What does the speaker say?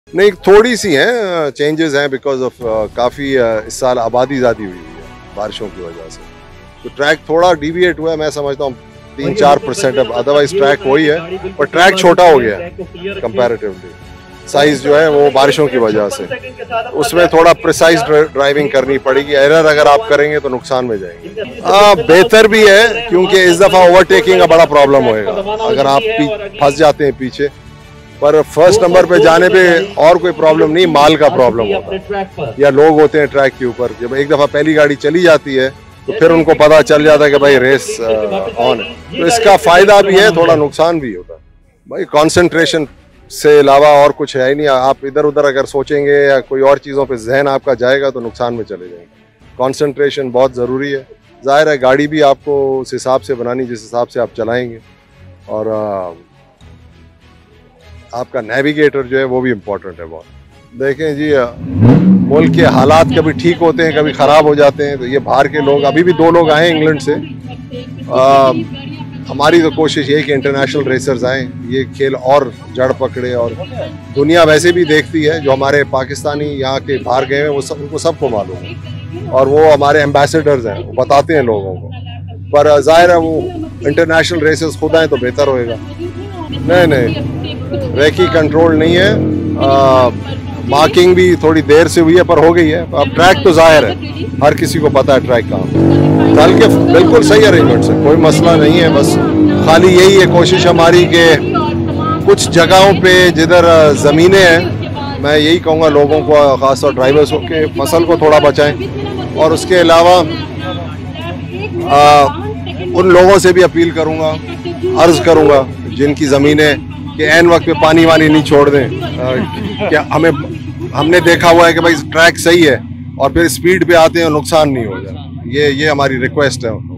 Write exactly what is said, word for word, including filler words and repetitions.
नहीं, थोड़ी सी हैं चेंजेस हैं बिकॉज ऑफ काफ़ी इस साल आबादी ज़्यादा हुई है बारिशों की वजह से, तो ट्रैक थोड़ा डिविएट हुआ है। मैं समझता हूँ तीन चार परसेंट, अब अदरवाइज ट्रैक वही है, पर ट्रैक छोटा हो गया कंपैरेटिवली। साइज जो है वो बारिशों की वजह से, उसमें थोड़ा प्रिसाइज ड्राइविंग करनी पड़ेगी। एरर अगर आप करेंगे तो नुकसान में जाएंगे। आ, बेहतर भी है क्योंकि इस दफ़ा ओवरटेकिंग का बड़ा प्रॉब्लम होएगा अगर आप फंस जाते हैं पीछे। पर फर्स्ट नंबर पे जाने पे और कोई प्रॉब्लम नहीं, माल का प्रॉब्लम होता है या लोग होते हैं ट्रैक के ऊपर। जब एक दफ़ा पहली गाड़ी चली जाती है तो फिर उनको पता चल जाता है कि भाई रेस ऑन है, तो इसका फायदा भी है, थोड़ा नुकसान भी होता है। भाई कंसंट्रेशन से अलावा और कुछ है ही नहीं। आप इधर उधर अगर सोचेंगे या कोई और चीज़ों पे जहन आपका जाएगा तो नुकसान में चले जाएंगे। कंसंट्रेशन बहुत ज़रूरी है। जाहिर है गाड़ी भी आपको उस हिसाब से बनानी जिस हिसाब से आप चलाएंगे, और आ, आपका नेविगेटर जो है वो भी इम्पोर्टेंट है बहुत। देखें जी, मुल्क के हालात कभी ठीक होते हैं कभी ख़राब हो जाते हैं, तो ये बाहर के लोग, अभी भी दो लोग आए इंग्लैंड से। आ, हमारी तो कोशिश ये है कि इंटरनेशनल रेसर्स आएँ, ये खेल और जड़ पकड़े, और दुनिया वैसे भी देखती है। जो हमारे पाकिस्तानी यहाँ के बाहर गए हैं वो सब, उनको सबको मालूम है, और वो हमारे एम्बेसडर्स हैं, वो बताते हैं लोगों को। पर जाहिर है वो इंटरनेशनल रेसेस खुद आए तो बेहतर होएगा। नहीं नहीं, रेकी कंट्रोल नहीं है। आ, मार्किंग भी थोड़ी देर से हुई है पर हो गई है। अब ट्रैक तो जाहिर है, हर किसी को पता है ट्रैक कहाँ। कल के बिल्कुल सही अरेंजमेंट्स है, कोई मसला नहीं है। बस खाली यही है कोशिश हमारी कि कुछ जगहों पे जिधर ज़मीनें हैं, मैं यही कहूँगा लोगों को, ख़ासतौर ड्राइवर्स के फसल को थोड़ा बचाएं। और उसके अलावा आ, उन लोगों से भी अपील करूँगा, अर्ज़ करूँगा जिनकी ज़मीनें कि ऐन वक्त पे पानी वानी नहीं छोड़ दें। क्या हमें हमने देखा हुआ है कि भाई ट्रैक सही है और फिर स्पीड पे आते हैं और नुकसान नहीं हो जाए। ये ये हमारी रिक्वेस्ट है।